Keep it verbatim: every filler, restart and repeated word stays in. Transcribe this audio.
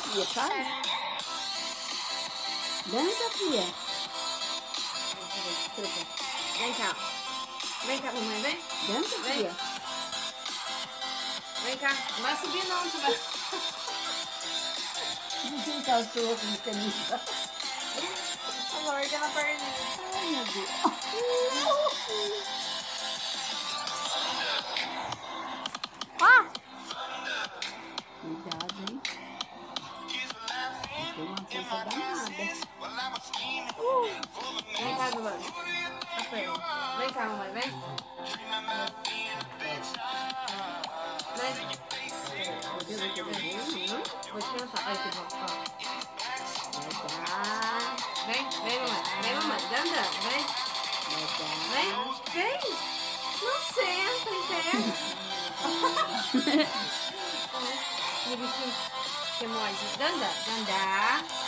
filha, tá? Dança, filha. Vem cá. Vem cá, mamãe, vem. Dança, Vem. filha. Vem cá. Não vai subir não, tu vai. Desencaixou com camisa. Agora larga na perninha. Ai, meu Deus. Ó, Cuidado, hein? Tem uma força danada. Vem cá, Giovana. A perna. Vem cá, mamãe, vem. Vem. Vou descansar. Olha que bom. Vem, vem, mamãe. Vem, mamãe. Danda, vem. Vem, vem. Não senta, inteira. E o bichinho que morde. Danda, danda.